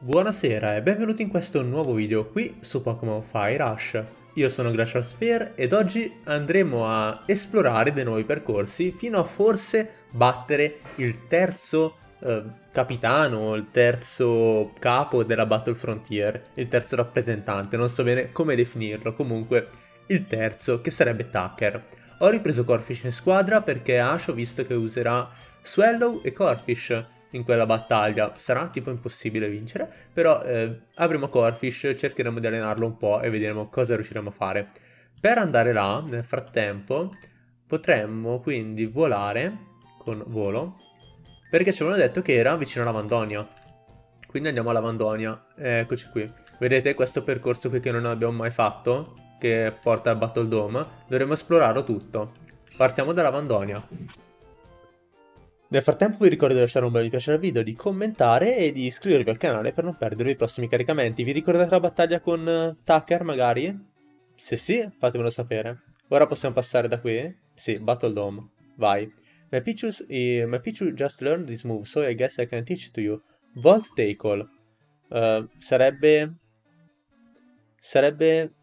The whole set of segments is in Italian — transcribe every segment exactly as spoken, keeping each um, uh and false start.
Buonasera e benvenuti in questo nuovo video qui su Pokémon Fire Rush. Io sono Glacial Sphere ed oggi andremo a esplorare dei nuovi percorsi fino a forse battere il terzo eh, capitano, il terzo capo della Battle Frontier, il terzo rappresentante, non so bene come definirlo, comunque il terzo che sarebbe Tucker. Ho ripreso Corphish in squadra perché Ash ho visto che userà Swallow e Corphish in quella battaglia. Sarà tipo impossibile vincere, però eh, avremo Corphish, cercheremo di allenarlo un po' e vedremo cosa riusciremo a fare. Per andare là, nel frattempo, potremmo quindi volare con volo, perché ci avevano detto che era vicino alla Vandonia. Quindi andiamo alla Vandonia. Eccoci qui. Vedete questo percorso qui che non abbiamo mai fatto, che porta al Battle Dome? Dovremo esplorarlo tutto. Partiamo dalla Vandonia. Nel frattempo vi ricordo di lasciare un bel mi piace al video, di commentare e di iscrivervi al canale per non perdere i prossimi caricamenti. Vi ricordate la battaglia con uh, Tucker magari? Se sì, fatemelo sapere. Ora possiamo passare da qui? Sì, Battle Dome. Vai. My Pichu, uh, my Pichu just learned this move, so I guess I can teach it to you. Volt Tackle. Uh, sarebbe... Sarebbe...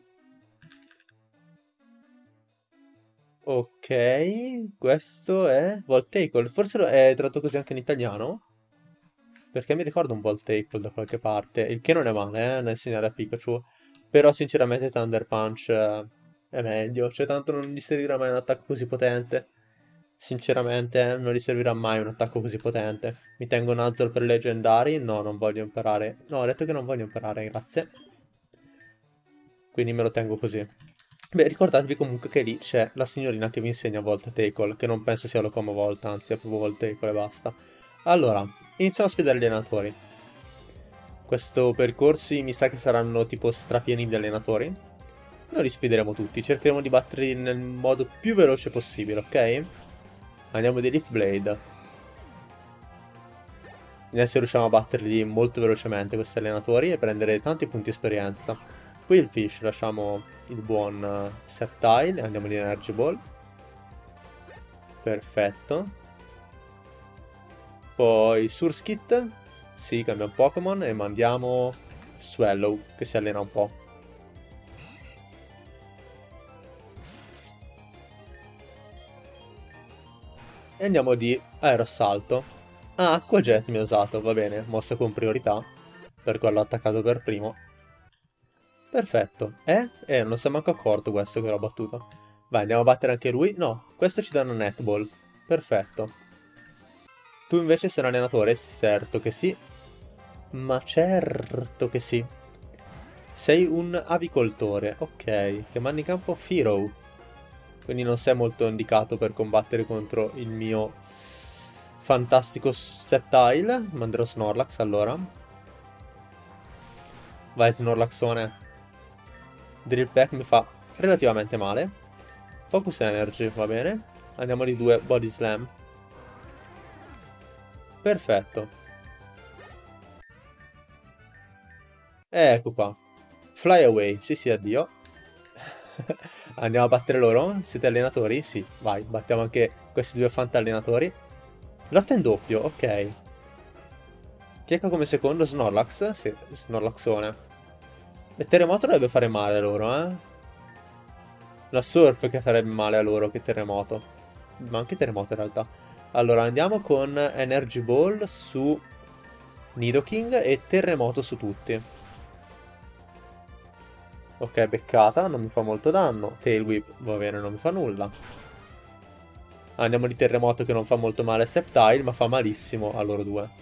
Ok, questo è Volt Tackle. Forse è tradotto così anche in italiano? Perché mi ricordo un Volt Tackle da qualche parte. Il che non è male, eh, nel segnare a Pikachu. Però sinceramente Thunder Punch eh, è meglio. Cioè tanto non gli servirà mai un attacco così potente. Sinceramente eh, non gli servirà mai un attacco così potente. Mi tengo Nuzzle per i leggendari? No, non voglio imparare. No, ho detto che non voglio imparare, grazie. Quindi me lo tengo così. Beh, ricordatevi comunque che lì c'è la signorina che vi insegna Volt Tackle, che non penso sia Locomo Volt, anzi è proprio Volt Tackle e basta. Allora, iniziamo a sfidare gli allenatori. Questo percorsi mi sa che saranno tipo strapieni di allenatori. Noi li sfideremo tutti, cercheremo di batterli nel modo più veloce possibile, ok? Andiamo di Leaf Blade. Vediamo se riusciamo a batterli molto velocemente questi allenatori e prendere tanti punti esperienza. Qui il Fish, lasciamo il buon uh, Sceptile e andiamo di Energy Ball. Perfetto. Poi Surskit, sì, cambia un Pokémon e mandiamo Swallow che si allena un po'. E andiamo di Aeroassalto. Ah, Acqua Jet mi ha usato, va bene, mossa con priorità, per quello attaccato per primo. Perfetto. Eh? Eh, non si è manco accorto questo che l'ho battuto. Vai, andiamo a battere anche lui. No, questo ci dà una netball. Perfetto. Tu invece sei un allenatore? Certo che sì. Ma certo che sì. Sei un avicoltore. Ok, che manda in campo Fearow. Quindi non sei molto indicato per combattere contro il mio fantastico Sceptile. Manderò Snorlax allora. Vai Snorlaxone. Drill Peck mi fa relativamente male. Focus Energy, va bene. Andiamo di due Body Slam. Perfetto. Ecco qua. Fly Away, sì sì, addio. Andiamo a battere loro? Siete allenatori? Sì, vai, battiamo anche questi due fantallenatori. Lotta in doppio, ok. Chi è che ha come secondo? Snorlax? Sì, Snorlaxone. Il terremoto dovrebbe fare male a loro, eh? La Surf che farebbe male a loro che terremoto. Ma anche terremoto in realtà. Allora andiamo con Energy Ball su Nidoking e terremoto su tutti. Ok, beccata, non mi fa molto danno. Tail Whip, va bene, non mi fa nulla. Andiamo di terremoto che non fa molto male a Sceptile, ma fa malissimo a loro due.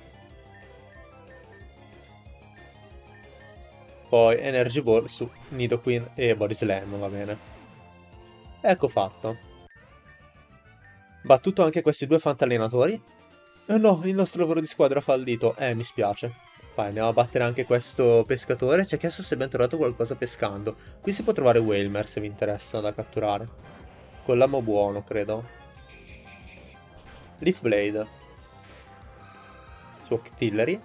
Poi Energy Ball su Nidoqueen e Body Slam, va bene. Ecco fatto. Battuto anche questi due fantallenatori. Eh no, il nostro lavoro di squadra ha fallito. Eh, mi spiace. Vai, andiamo a battere anche questo pescatore. Ci ha chiesto se abbiamo trovato qualcosa pescando. Qui si può trovare Whalmer se vi interessa da catturare. Con l'amo buono, credo. Leaf Blade. Su Octillery.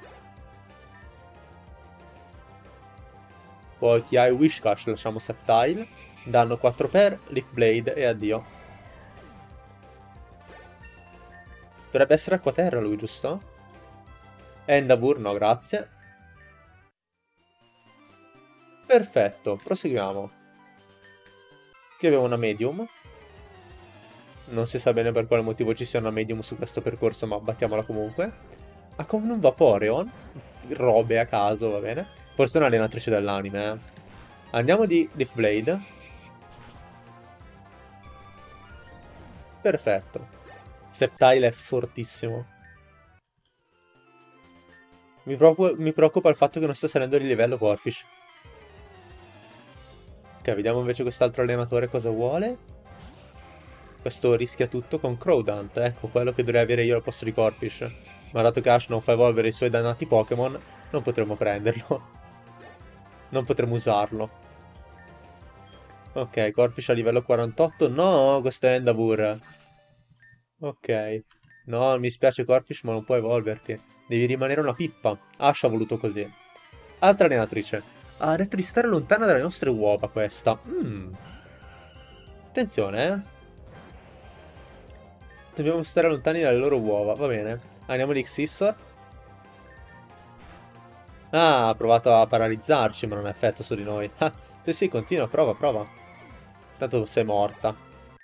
Poi ti hai Wishcash, lasciamo Sceptile. Danno quattro per, Leaf Blade e addio. Dovrebbe essere acquaterra lui, giusto? Endeavour, no, grazie. Perfetto, proseguiamo. Qui abbiamo una medium. Non si sa bene per quale motivo ci sia una medium su questo percorso, ma battiamola comunque. Ha come un Vaporeon. Robe a caso, va bene. Forse è un'allenatrice dell'anime, eh. Andiamo di Leaf Blade. Perfetto. Sceptile è fortissimo. Mi preoccupa, mi preoccupa il fatto che non sta salendo di livello Corfish. Ok, vediamo invece quest'altro allenatore cosa vuole. Questo rischia tutto con Crowdant. Ecco, quello che dovrei avere io al posto di Corfish. Ma dato che Ash non fa evolvere i suoi dannati Pokémon, non potremo prenderlo. Non potremo usarlo. Ok, Corfish a livello quarantotto. No, questo è Endeavor. Ok. No, mi spiace Corfish, ma non puoi evolverti. Devi rimanere una pippa. Ash ha voluto così. Altra allenatrice. Ha detto di stare lontana dalle nostre uova questa. Mm. Attenzione, eh. Dobbiamo stare lontani dalle loro uova, va bene. Andiamo di Xissor. Ah, ha provato a paralizzarci, ma non ha effetto su di noi. Ah, sì, sì, continua, prova, prova. Tanto sei morta.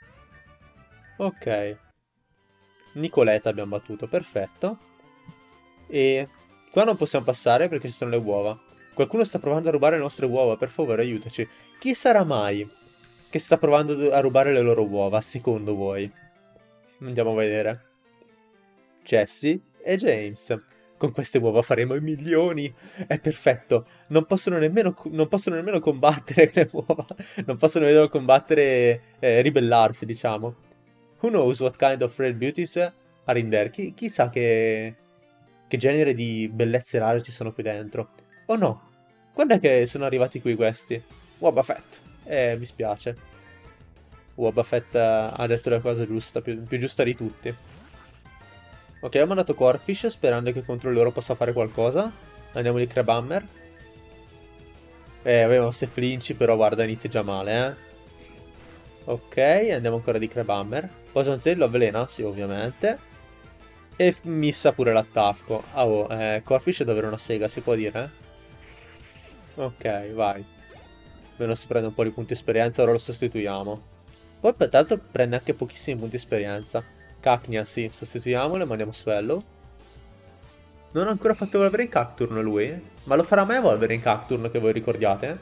Ok. Nicoletta abbiamo battuto, perfetto. E qua non possiamo passare perché ci sono le uova. Qualcuno sta provando a rubare le nostre uova, per favore aiutaci. Chi sarà mai che sta provando a rubare le loro uova, secondo voi? Andiamo a vedere. Jessie e James. Con queste uova faremo i milioni. È perfetto. Non possono nemmeno, non possono nemmeno combattere le uova. Non possono nemmeno combattere, eh, ribellarsi, diciamo. Who knows what kind of rare beauties are in there? Chi, chissà che, che genere di bellezze rare ci sono qui dentro. Oh no. Quando è che sono arrivati qui questi? Wobba Fett. Eh, mi spiace. Wobba Fett ha detto la cosa giusta, più, più giusta di tutti. Ok, ho mandato Corfish sperando che contro loro possa fare qualcosa. Andiamo di Crabhammer. Eh, avevamo se flinci, però guarda, inizia già male, eh. Ok, andiamo ancora di Crabhammer. Poison lo avvelena? Sì, ovviamente. E missa pure l'attacco. Ah, oh, eh, Corfish è davvero una sega, si può dire? Ok, vai. Almeno si prende un po' di punti esperienza, ora lo sostituiamo. Poi, peraltro, prende anche pochissimi punti esperienza. Cacnea, sì, sostituiamolo e mandiamo su Hello. Non ha ancora fatto evolvere in Cacturn lui? Ma lo farà mai evolvere in Cacturn che voi ricordiate?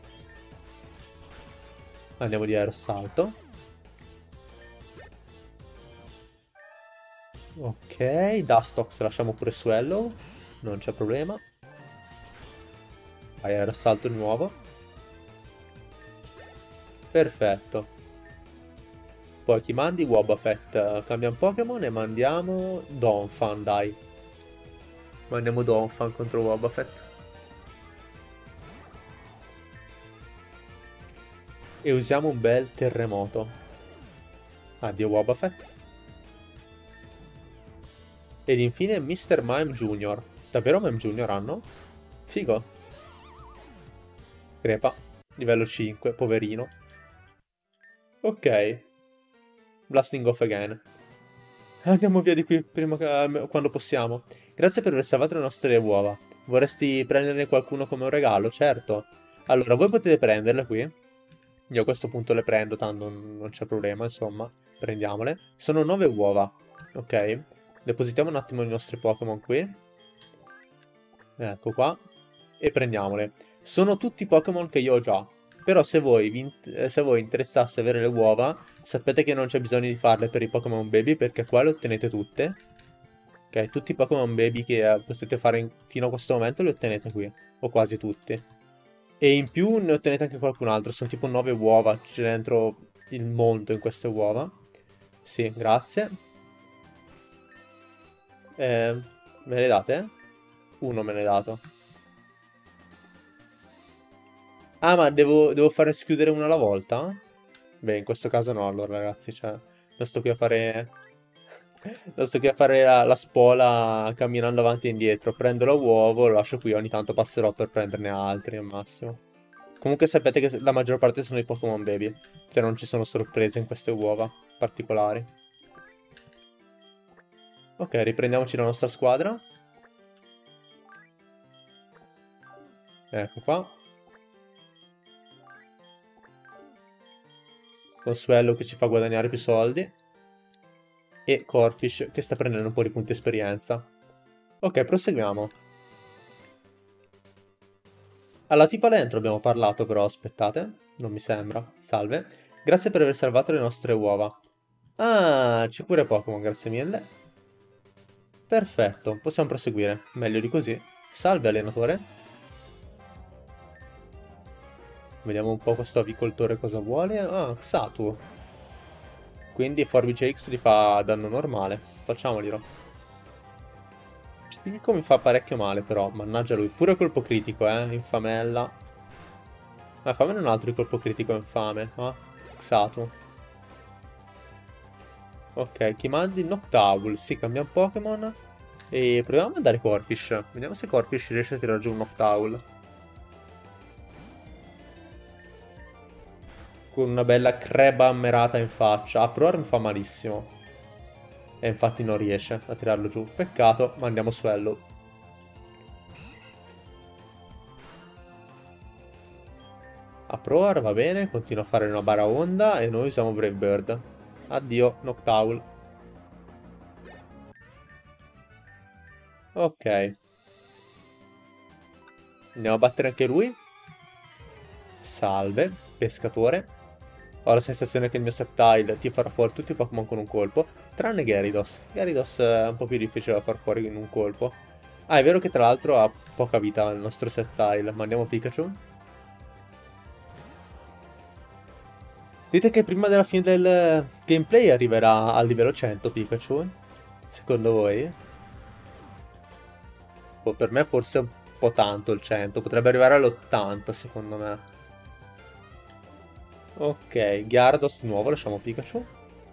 Andiamo di Aerosalto. Ok, Dustox lasciamo pure su Hello. Non c'è problema. Vai, Aerosalto di nuovo. Perfetto. Poi chi mandi? Wobbuffet. Cambiamo Pokémon e mandiamo Donphan, dai. Mandiamo Donphan contro Wobbuffet. E usiamo un bel terremoto. Addio Wobbuffet. Ed infine mister Mime Junior Davvero Mime Junior hanno? Figo. Crepa. Livello cinque, poverino. Ok. Blasting off again. Andiamo via di qui prima che, quando possiamo. Grazie per aver salvato le nostre uova. Vorresti prenderne qualcuno come un regalo? Certo. Allora, voi potete prenderle qui. Io a questo punto le prendo, tanto non c'è problema, insomma. Prendiamole. Sono nove uova. Ok. Depositiamo un attimo i nostri Pokémon qui. Ecco qua. E prendiamole. Sono tutti Pokémon che io ho già. Però se voi, vi, se voi interessasse avere le uova, sapete che non c'è bisogno di farle per i Pokémon Baby, perché qua le ottenete tutte. Ok, tutti i Pokémon Baby che eh, potete fare in, fino a questo momento li ottenete qui. O quasi tutti. E in più ne ottenete anche qualcun altro. Sono tipo nove uova. C'è dentro il mondo in queste uova. Sì, grazie. Eh, me le date? Uno me l'hai dato. Ah, ma devo, devo fare schiudere una alla volta? Beh, in questo caso no, allora ragazzi, cioè, non sto qui a fare... non sto qui a fare la, la spola camminando avanti e indietro. Prendo l'uovo, lo lascio qui, ogni tanto passerò per prenderne altri al massimo. Comunque sapete che la maggior parte sono i Pokémon Baby, cioè non ci sono sorprese in queste uova particolari. Ok, riprendiamoci la nostra squadra. Ecco qua. Con Swellow che ci fa guadagnare più soldi. E Corphish che sta prendendo un po' di punti esperienza. Ok, proseguiamo. Alla tipa dentro abbiamo parlato però, aspettate. Non mi sembra. Salve. Grazie per aver salvato le nostre uova. Ah, c'è pure Pokémon, grazie mille. Perfetto, possiamo proseguire. Meglio di così. Salve allenatore. Vediamo un po' questo avicoltore cosa vuole. Ah, Xatu. Quindi Forbice X gli fa danno normale. Facciamoglielo. Psichico mi fa parecchio male però, mannaggia lui. Pure colpo critico, eh, infamella. Ma fammene un altro di colpo critico infame, ah? Xatu. Ok, chi mandi? Noctowl. Sì, cambiamo Pokémon. E proviamo a mandare Corphish. Vediamo se Corphish riesce a tirare giù un Noctowl. Con una bella creba ammerata in faccia. A provare mi fa malissimo. E infatti non riesce a tirarlo giù. Peccato, mandiamo Swellow. A Proar va bene, continua a fare una baraonda e noi usiamo Brave Bird. Addio, Noctowl. Ok. Andiamo a battere anche lui. Salve, pescatore. Ho la sensazione che il mio Sceptile ti farà fuori tutti i Pokémon con un colpo, tranne Gyarados. Gyarados è un po' più difficile da far fuori in un colpo. Ah, è vero che tra l'altro ha poca vita il nostro Sceptile. Mandiamo Pikachu. Dite che prima della fine del gameplay arriverà al livello cento Pikachu? Secondo voi? Oh, per me forse è un po' tanto il cento, potrebbe arrivare all'ottanta secondo me. Ok, Gyarados di nuovo, lasciamo Pikachu.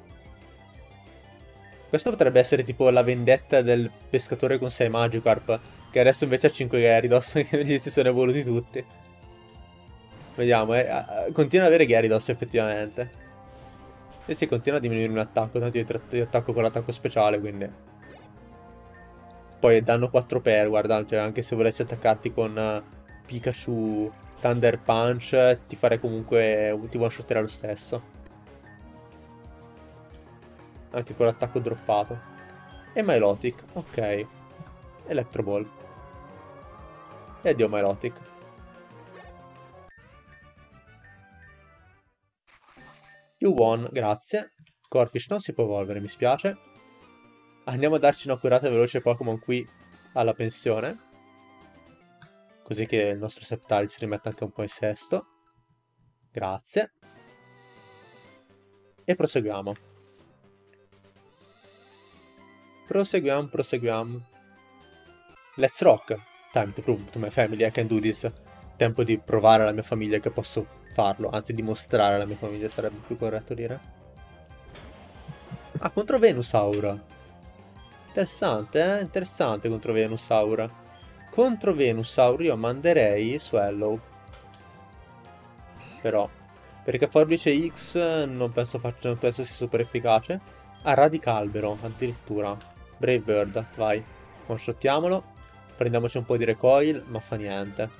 Questo potrebbe essere tipo la vendetta del pescatore con sei Magikarp, che adesso invece ha cinque Gyarados, che gli si sono evoluti tutti. Vediamo, eh, continua ad avere Gyarados effettivamente. E si continua a diminuire un attacco, tanto io ti attacco con l'attacco speciale, quindi... Poi è danno quattro per, guarda, cioè anche se volessi attaccarti con uh, Pikachu Thunder Punch, ti farei comunque, ti one-shotterà lo stesso. Anche con l'attacco droppato. E Milotic, ok. Electro Ball. E addio Milotic. You won, grazie. Corphish non si può evolvere, mi spiace. Andiamo a darci una curata veloce Pokémon qui alla pensione. Così che il nostro Sceptile si rimetta anche un po' in sesto. Grazie. E proseguiamo. Proseguiamo, proseguiamo. Let's rock. Time to prove to my family I can do this. Tempo di provare alla mia famiglia che posso farlo. Anzi, dimostrare alla mia famiglia sarebbe più corretto dire. Ah, contro Venusaur. Interessante, eh? Interessante contro Venusaur. Contro Venusaur io manderei Swellow. Però, perché Forbice X non penso, faccia, non penso sia super efficace. Ah, Radicalbero, addirittura. Brave Bird, vai. One-shottiamolo. Prendiamoci un po' di recoil, ma fa niente.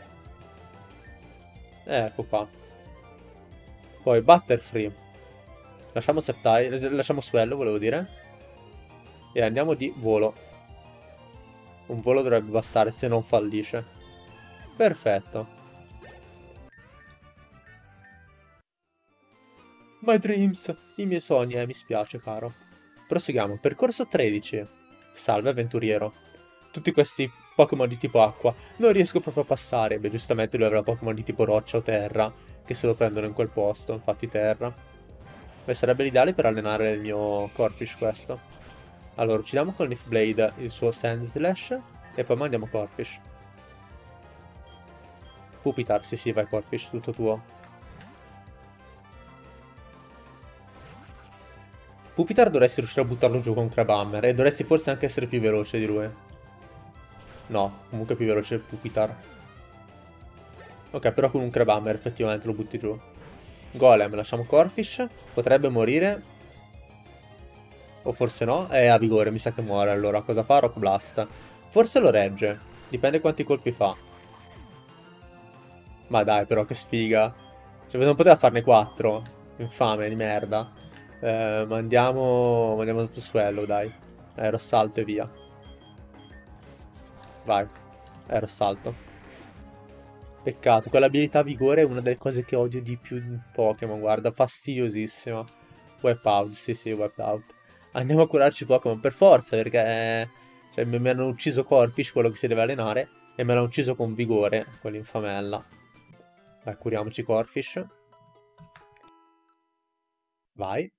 Ecco qua. Poi Butterfree. Lasciamo Sceptile, lasciamo Swellow, volevo dire. E andiamo di volo. Un volo dovrebbe bastare se non fallisce. Perfetto. My dreams. I miei sogni, eh, mi spiace, caro. Proseguiamo. Percorso tredici. Salve, avventuriero. Tutti questi Pokémon di tipo acqua. Non riesco proprio a passare. Beh, giustamente lui avrà Pokémon di tipo roccia o terra, che se lo prendono in quel posto. Infatti terra. Beh, sarebbe l'ideale per allenare il mio Corphish questo. Allora, uccidiamo con Leaf Blade il suo Sand Slash e poi mandiamo Corphish. Pupitar, sì sì, vai Corphish, tutto tuo. Pupitar dovresti riuscire a buttarlo giù con Crabhammer e dovresti forse anche essere più veloce di lui. No, comunque più veloce Pupitar. Ok, però con un Crabhammer effettivamente lo butti giù. Golem, lasciamo Corphish. Potrebbe morire. O forse no? È a vigore, mi sa che muore. Allora, cosa fa? Rock Blast. Forse lo regge. Dipende quanti colpi fa. Ma dai, però, che sfiga. Cioè, non poteva farne quattro. infame di merda. Eh, mandiamo, mandiamo tutto Swallow, dai. Aerosalto e via. Vai, aerosalto. Peccato, quell'abilità vigore è una delle cose che odio di più in Pokémon, guarda, fastidiosissima. Wipeout, sì sì, wipeout. Andiamo a curarci Pokémon per forza, perché cioè, mi, mi hanno ucciso Corfish, quello che si deve allenare, e me l'hanno ucciso con vigore, quell'infamella. Vai, curiamoci Corfish. Vai.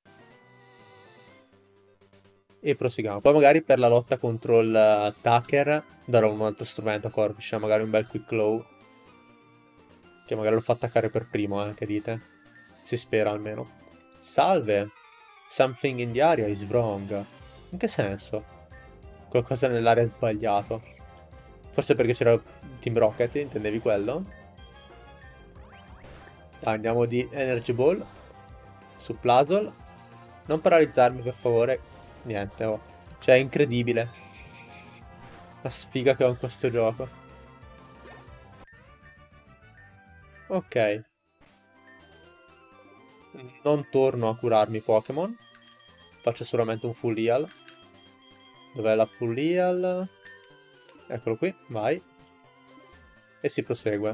E proseguiamo. Poi magari per la lotta contro il Tucker darò un altro strumento a Corfish, magari un bel Quick Claw. Che magari lo fa attaccare per primo, eh, che dite? Si spera almeno. Salve! Something in the area is wrong. In che senso? Qualcosa nell'area è sbagliato. Forse perché c'era Team Rocket, intendevi quello? Ah, andiamo di Energy Ball. Su Plasol. Non paralizzarmi, per favore. Niente, oh. Cioè, è incredibile. La sfiga che ho in questo gioco. Ok. Non torno a curarmi Pokémon. Faccio solamente un full heal. Dov'è la full heal? Eccolo qui, vai. E si prosegue.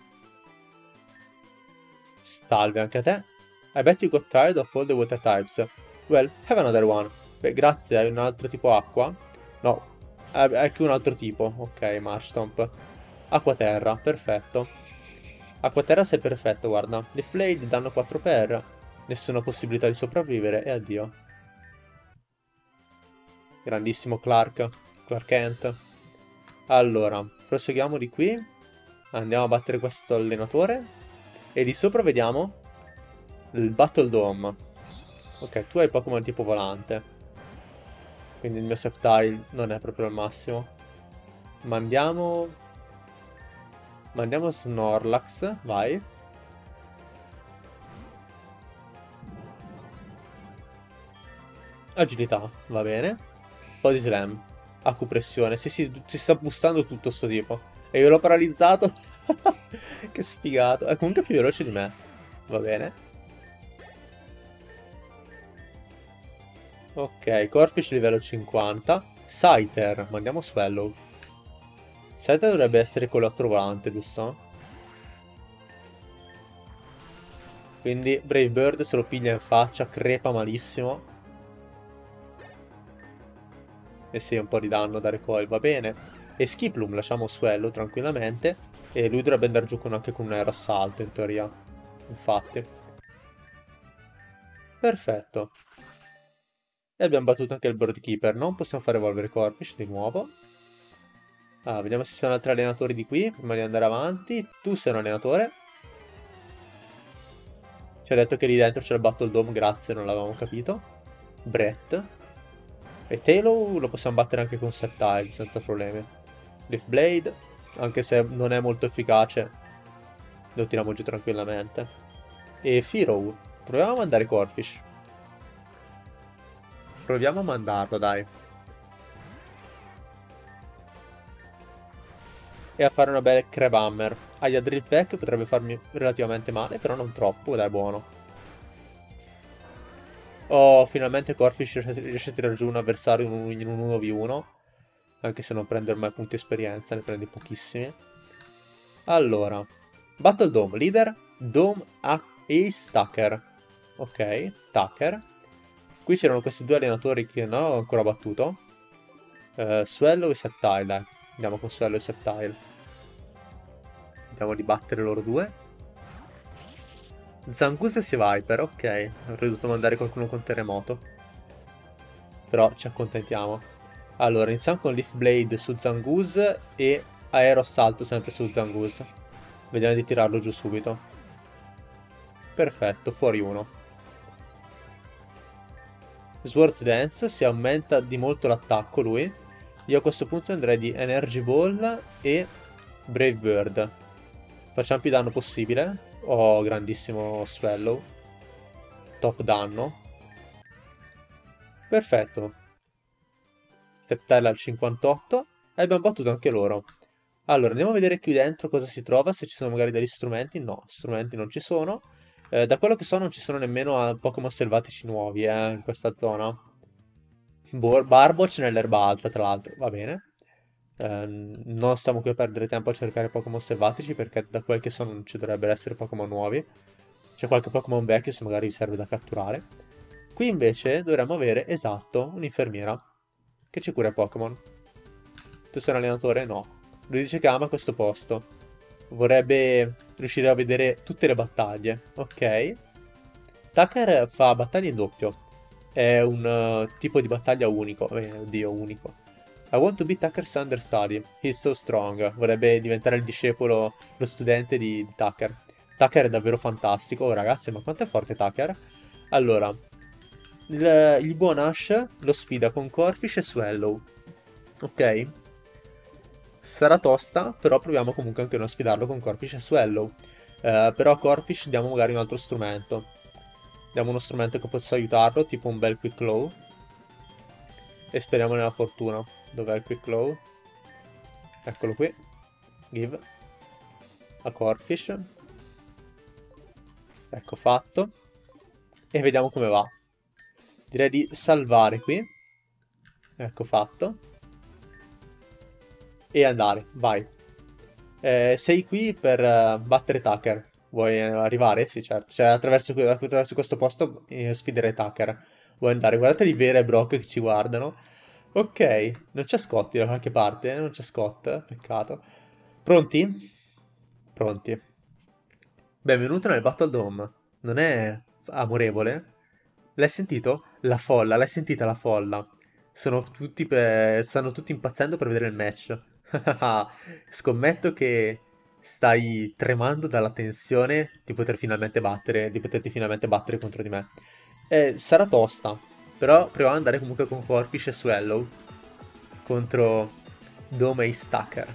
Salve anche a te. I bet you got tired of all the water types. Well, have another one. Beh, grazie, hai un altro tipo acqua? No, hai anche un altro tipo. Ok, Marshtomp. Acqua-terra, perfetto. Acqua-terra sei perfetto, guarda. Leaf Blade, danno quattro per. Nessuna possibilità di sopravvivere e addio. Grandissimo Clark. Clark Kent. Allora, proseguiamo di qui. Andiamo a battere questo allenatore. E di sopra vediamo il Battle Dome. Ok, tu hai Pokémon tipo volante. Quindi il mio Sceptile non è proprio il massimo. Mandiamo... Mandiamo Snorlax, vai. Agilità, va bene. Body Slam. Acupressione. Sì, sì, si sta boostando tutto sto tipo. E io l'ho paralizzato. Che sfigato. È comunque più veloce di me. Va bene. Ok, Corfish livello cinquanta. Scyther, mandiamo Swallow. Scyther dovrebbe essere quello volante, giusto? Quindi Brave Bird se lo piglia in faccia, crepa malissimo. E sì, un po' di danno da recoil, va bene. E Skiploom lasciamo Swallow tranquillamente. E lui dovrebbe andare giù con, anche con un aerossalto, in teoria. Infatti. Perfetto. E abbiamo battuto anche il Bird Keeper. Non possiamo fare evolvere Corfish di nuovo. Ah, vediamo se ci sono altri allenatori di qui, prima di andare avanti. Tu sei un allenatore. Ci ha detto che lì dentro c'è il Battle Dome, grazie, non l'avevamo capito. Brett. E Taillow lo possiamo battere anche con Sceptile, senza problemi. Leaf Blade, anche se non è molto efficace, lo tiriamo giù tranquillamente. E Fearow, proviamo a mandare Corfish. Proviamo a mandarlo, dai. E a fare una bella Crabhammer. Aglia Drill Peck potrebbe farmi relativamente male, però non troppo, dai, buono. Oh, finalmente Corfish riesce a tirare giù un avversario in un, in un uno vu uno. Anche se non prende ormai punti esperienza, ne prende pochissimi. Allora, Battle Dome, leader, Dome Ace Tucker. Ok, Tucker. Qui c'erano questi due allenatori che non ho ancora battuto. Uh, Swallow e Sceptile, dai. Andiamo con Swallow e Sceptile. Vediamo di battere loro due. Zangoose e Sea Viper, ok. Avrei dovuto mandare qualcuno con terremoto. Però ci accontentiamo. Allora, iniziamo con Leaf Blade su Zangoose e Aero Assalto sempre su Zangoose. Vediamo di tirarlo giù subito. Perfetto, fuori uno. Swords Dance, si aumenta di molto l'attacco lui. Io a questo punto andrei di Energy Ball e Brave Bird. Facciamo più danno possibile. Oh, grandissimo Swallow. Top danno. Perfetto. Sceptile al cinquantotto. E abbiamo battuto anche loro. Allora, andiamo a vedere qui dentro cosa si trova. Se ci sono magari degli strumenti. No, strumenti non ci sono. Eh, da quello che so non ci sono nemmeno eh, Pokémon selvatici nuovi, eh, in questa zona. Bor- Barboc nell'erba alta, tra l'altro, va bene. Ehm, non stiamo qui a perdere tempo a cercare Pokémon selvatici perché da quel che so non ci dovrebbero essere Pokémon nuovi. C'è qualche Pokémon vecchio se magari vi serve da catturare. Qui invece dovremmo avere, esatto, un'infermiera che ci cura i Pokémon. Tu sei un allenatore? No. Lui dice che ama questo posto. Vorrebbe riuscire a vedere tutte le battaglie. Ok. Tucker fa battaglie in doppio. È un uh, tipo di battaglia unico. Eh, oddio, unico. I want to be Tucker's understudy. He's so strong. Vorrebbe diventare il discepolo, lo studente di, di Tucker. Tucker è davvero fantastico. Oh, ragazzi, ma quanto è forte Tucker? Allora, il, il buon Ash lo sfida con Corfish e Swallow. Ok? Sarà tosta, però proviamo comunque anche noi a sfidarlo con Corfish e Swallow. Eh, però a Corfish diamo magari un altro strumento. Diamo uno strumento che possa aiutarlo, tipo un bel Quick Claw. E speriamo nella fortuna. Dov'è il Quick Claw? Eccolo qui. Give. A Corfish. Ecco fatto. E vediamo come va. Direi di salvare qui. Ecco fatto. E andare, vai. Eh, sei qui per uh, battere Tucker. Vuoi arrivare? Sì, certo. Cioè, attraverso, attraverso questo posto eh, sfiderei Tucker. Vuoi andare? Guardate lì Vera e Brock che ci guardano. Ok, non c'è Scotty da qualche parte, eh? Non c'è Scott, peccato. Pronti? Pronti. Benvenuto nel Battle Dome. Non è amorevole? L'hai sentito? La folla, l'hai sentita la folla? Sono tutti per... stanno tutti impazzendo per vedere il match. Scommetto che stai tremando dalla tensione di poter finalmente battere, di poterti finalmente battere contro di me. Eh, sarà tosta, però proviamo ad andare comunque con Corfish e Swallow contro Dome e Stacker.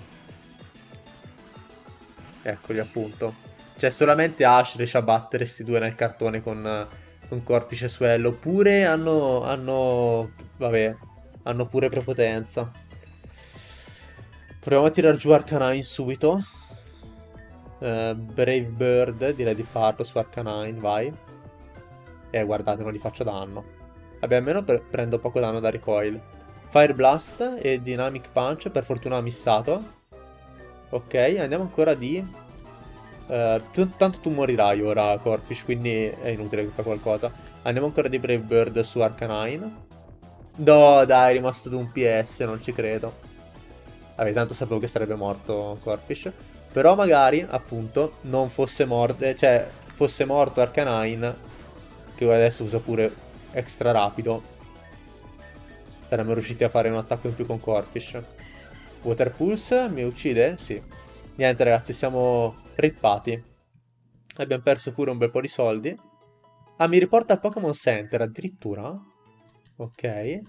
Eccoli appunto. Cioè solamente Ash riesce a battere questi due nel cartone con, con Corfish e Swallow. Oppure hanno, hanno, vabbè, hanno pure prepotenza. Proviamo a tirar giù Arcanine subito. Uh, Brave Bird, direi di farlo su Arcanine, vai. E guardate, non gli faccio danno. Vabbè, almeno pre prendo poco danno da recoil. Fire Blast e Dynamic Punch, per fortuna ha missato. Ok, andiamo ancora di... Uh, tu, tanto tu morirai ora, Corfish, quindi è inutile che fa qualcosa. Andiamo ancora di Brave Bird su Arcanine. No, dai, è rimasto ad un P S, non ci credo. Vabbè, tanto sapevo che sarebbe morto Corfish. Però magari, appunto, non fosse morto... Cioè, fosse morto Arcanine, che adesso usa pure extra rapido. Saremmo riusciti a fare un attacco in più con Corfish. Water Pulse mi uccide? Sì. Niente ragazzi, siamo rippati. Abbiamo perso pure un bel po' di soldi. Ah, mi riporta al Pokémon Center addirittura. Ok.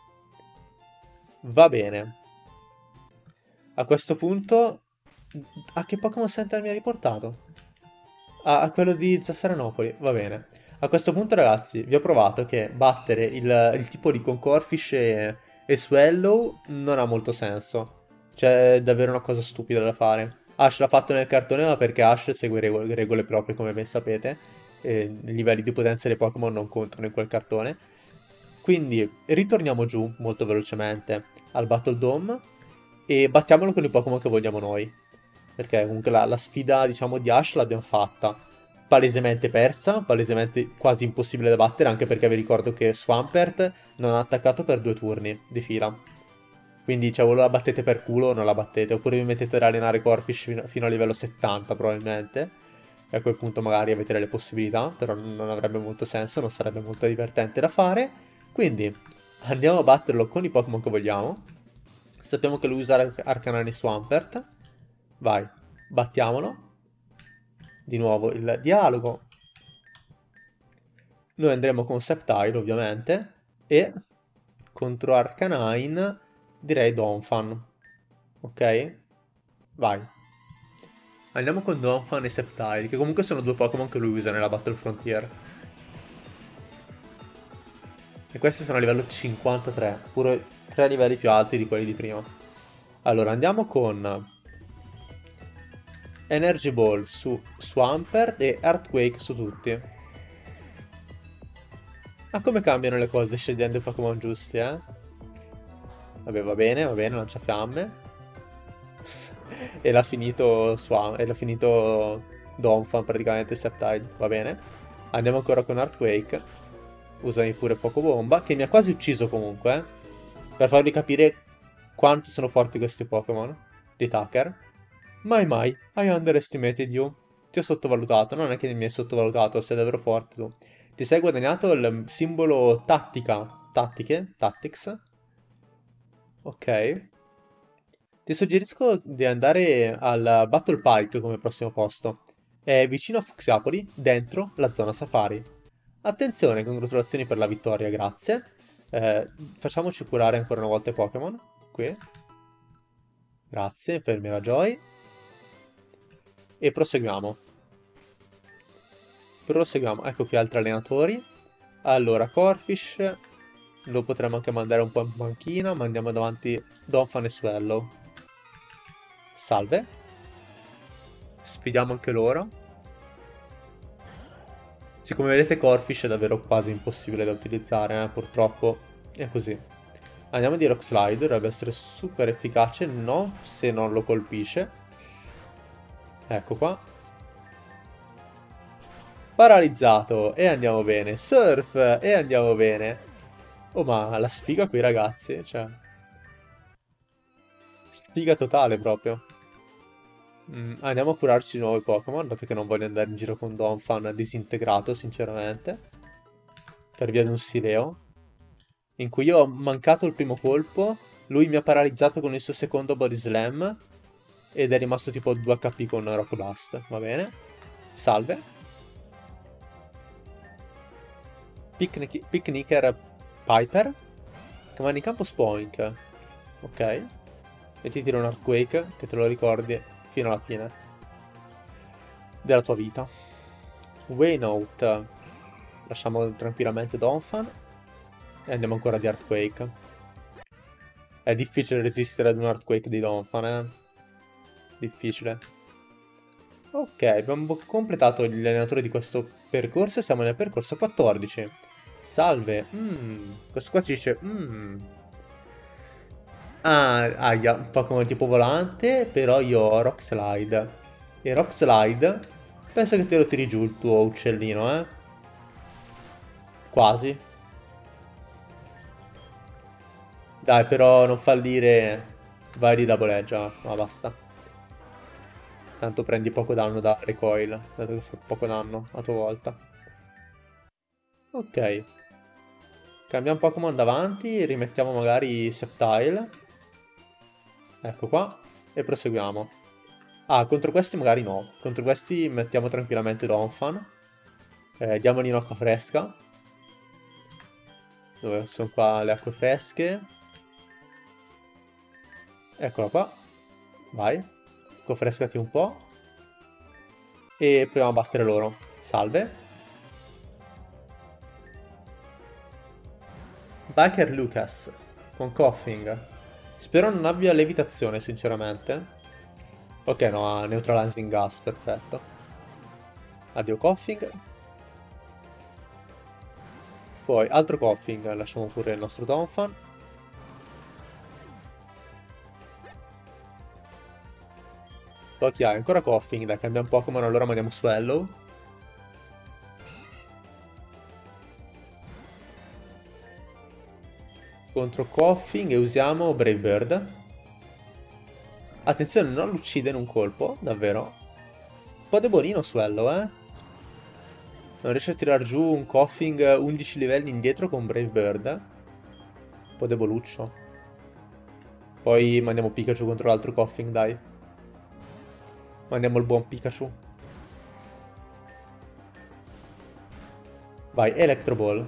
Va bene. A questo punto... A che Pokémon Center mi ha riportato? Ah, a quello di Zafferanopoli. Va bene. A questo punto ragazzi, vi ho provato che battere il, il tipo di con Corfish e, e Swallow non ha molto senso. Cioè, è davvero una cosa stupida da fare. Ash l'ha fatto nel cartone, ma perché Ash segue regole, regole proprie, come ben sapete. E i livelli di potenza dei Pokémon non contano in quel cartone. Quindi, ritorniamo giù molto velocemente al Battle Dome e battiamolo con i Pokémon che vogliamo noi. Perché comunque la, la sfida, diciamo, di Ash l'abbiamo fatta. Palesemente persa, palesemente quasi impossibile da battere, anche perché vi ricordo che Swampert non ha attaccato per due turni di fila. Quindi, cioè, o la battete per culo o non la battete. Oppure vi mettete ad allenare Corfish fino, fino a livello settanta, probabilmente. E a quel punto magari avete delle possibilità, però non avrebbe molto senso, non sarebbe molto divertente da fare. Quindi, andiamo a batterlo con i Pokémon che vogliamo. Sappiamo che lui usa Ar Arcanine e Swampert. Vai, battiamolo. Di nuovo il dialogo. Noi andremo con Sceptile, ovviamente. E contro Arcanine direi Donphan. Ok? Vai. Andiamo con Donphan e Sceptile, che comunque sono due Pokémon che lui usa nella Battle Frontier. E questi sono a livello cinquantatré, pure tre livelli più alti di quelli di prima. Allora, andiamo con Energy Ball su Swampert e Earthquake su tutti. Ah, come cambiano le cose scegliendo i Pokémon giusti, eh? Vabbè, va bene, va bene, lanciafiamme. E l'ha finito Swamp, e l'ha finito Donphan praticamente, Sceptile, va bene. Andiamo ancora con Earthquake. Usami pure Fuoco Bomba, che mi ha quasi ucciso comunque, eh? Per farvi capire quanto sono forti questi Pokémon di Tucker. Mai mai, I underestimated you. Ti ho sottovalutato, non è che mi hai sottovalutato, sei davvero forte tu. Ti sei guadagnato il simbolo tattica, tattiche, tactics. Ok. Ti suggerisco di andare al Battle Pike come prossimo posto. È vicino a Fuxiapoli, dentro la zona safari. Attenzione, congratulazioni per la vittoria, grazie. Eh, facciamoci curare ancora una volta i Pokémon. Qui. Grazie, infermiera Joy. E proseguiamo. Proseguiamo. Ecco qui altri allenatori. Allora, Corfish. Lo potremmo anche mandare un po' in panchina. Ma andiamo davanti Donphan e Swallow. Salve. Sfidiamo anche loro. Sì, come vedete Corfish è davvero quasi impossibile da utilizzare, eh? Purtroppo è così. Andiamo di Rock Slide, dovrebbe essere super efficace, no, se non lo colpisce. Ecco qua. Paralizzato, e andiamo bene. Surf, e andiamo bene. Oh, ma la sfiga qui ragazzi, cioè... Sfiga totale proprio. Mm, andiamo a curarci di nuovo i Pokémon, dato che non voglio andare in giro con Donphan disintegrato, sinceramente. Per via di un Sileo. In cui io ho mancato il primo colpo, lui mi ha paralizzato con il suo secondo Body Slam, ed è rimasto tipo due H P con Rock Blast, va bene? Salve. Picnic Picnicker Piper, che va in campo Spoink. Ok. E ti tiro un Earthquake, che te lo ricordi fino alla fine della tua vita. Waynote. Lasciamo tranquillamente Donphan. E andiamo ancora di Earthquake. È difficile resistere ad un Earthquake di Donphan, eh? Difficile. Ok, abbiamo completato gli allenatori di questo percorso e siamo nel percorso quattordici. Salve. Mm, questo qua ci dice... Mm. Ah, aia, un Pokémon tipo volante, però io ho Rock Slide. E Rock Slide, penso che te lo tiri giù il tuo uccellino, eh? Quasi. Dai, però non fallire. Vai di double edge, ah, ma basta. Tanto prendi poco danno da recoil, dato che fa poco danno a tua volta. Ok. Cambiamo Pokémon davanti, rimettiamo magari Sceptile. Ecco qua. E proseguiamo. Ah, contro questi magari no. Contro questi mettiamo tranquillamente Donphan. Eh, diamogli un'acqua fresca. Dove sono qua le acque fresche? Eccola qua. Vai. Frescati un po'. E proviamo a battere loro. Salve. Biker Lucas. Con Coughing. Spero non abbia levitazione, sinceramente. Ok, no, ha Neutralizing Gas, perfetto. Addio Coughing. Poi altro Coughing. Lasciamo pure il nostro Donphan. Poi chi ha? Ancora Coughing, dai, cambiamo Pokémon, allora mandiamo Swallow. Contro Coughing e usiamo Brave Bird. Attenzione, non lo uccide in un colpo, davvero. Un po' debolino Swallow, eh. Non riesce a tirar giù un Coughing undici livelli indietro con Brave Bird. Un po' deboluccio. Poi mandiamo Pikachu contro l'altro Coughing, dai. Mandiamo il buon Pikachu. Vai, Electro Ball.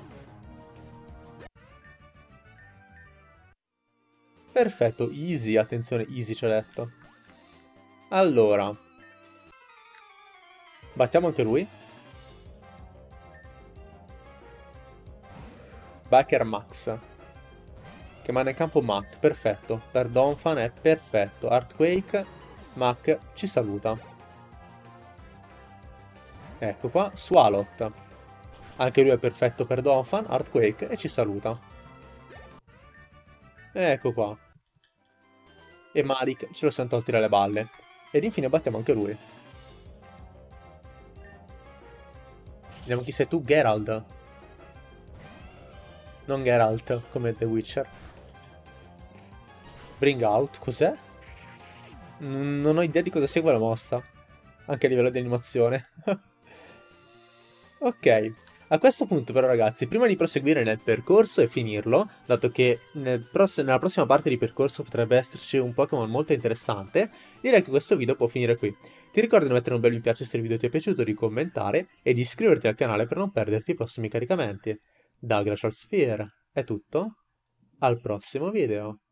Perfetto, easy, attenzione, easy ci ha detto. Allora. Battiamo anche lui. Backer Max. Che manda in campo Mac, perfetto. Per Donphan è perfetto. Earthquake. Mac ci saluta. Ecco qua, Swalot. Anche lui è perfetto per Donphan, Earthquake e ci saluta. Ecco qua. E Malik ce lo siamo tolti dalle balle. Ed infine battiamo anche lui. Vediamo chi sei tu, Geralt. Non Geralt, come The Witcher. Bring out, cos'è? Non ho idea di cosa sia quella mossa. Anche a livello di animazione. Ok. A questo punto però ragazzi, prima di proseguire nel percorso e finirlo, dato che nel pross nella prossima parte di percorso potrebbe esserci un Pokémon molto interessante, direi che questo video può finire qui. Ti ricordo di mettere un bel mi piace se il video ti è piaciuto, di commentare e di iscriverti al canale per non perderti i prossimi caricamenti. Da Glacial Sphere è tutto, al prossimo video.